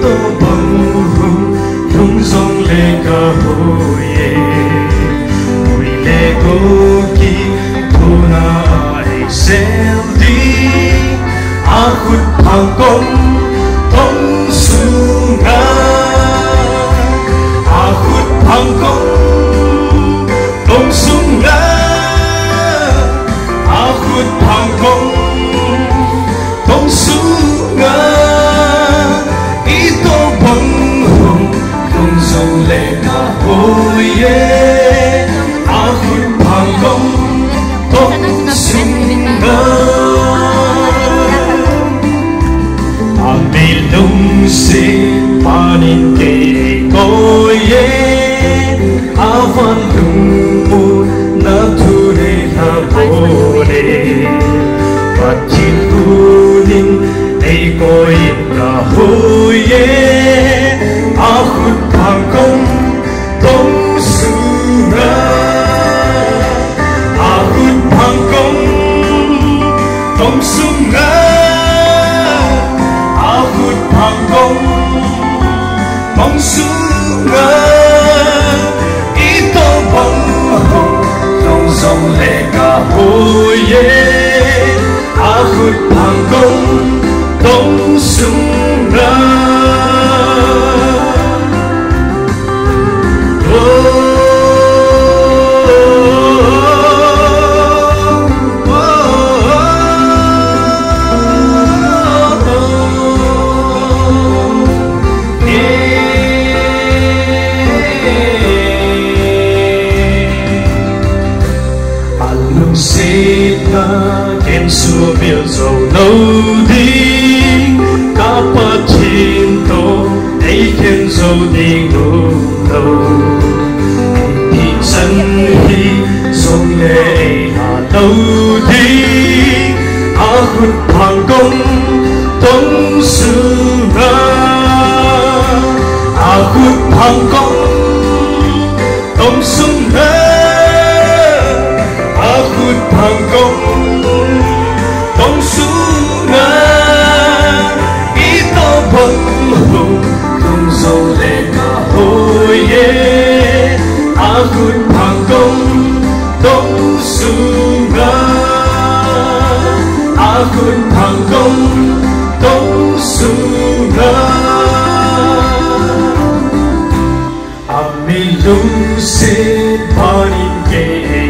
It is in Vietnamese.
ito bang yung song leka hoye mùi lê cô ki cô na ai xem đi a khut hàng công tông su nga a khut hàng công tông su nga a khut hàng công tông su nga ito bang yung song leka hoye a khut hàng công tông su nga Lung se panin ke koye avan lung mo na ture na bole patin kunin ay koye na hoye ahut pangkong tong sura ahut pangkong tong sura hàng công bóng xuống ngỡ ito bang không dòng lệ cả hồi ahut hàng công bóng xuống ngỡ Sita ken su biêu dầu lâu đi Capacito ấy ken dầu đi ngủ lâu Thì sân hi sông lệ hà lâu đi ahut hàng công tông sư ra ahut hàng công tông sung ra ahut hàng công tông xuống nga ito bang không dâu lệ cả hoye ahut hàng công tông xuống nga ahut hàng công tông xuống nga ami lung se panin ke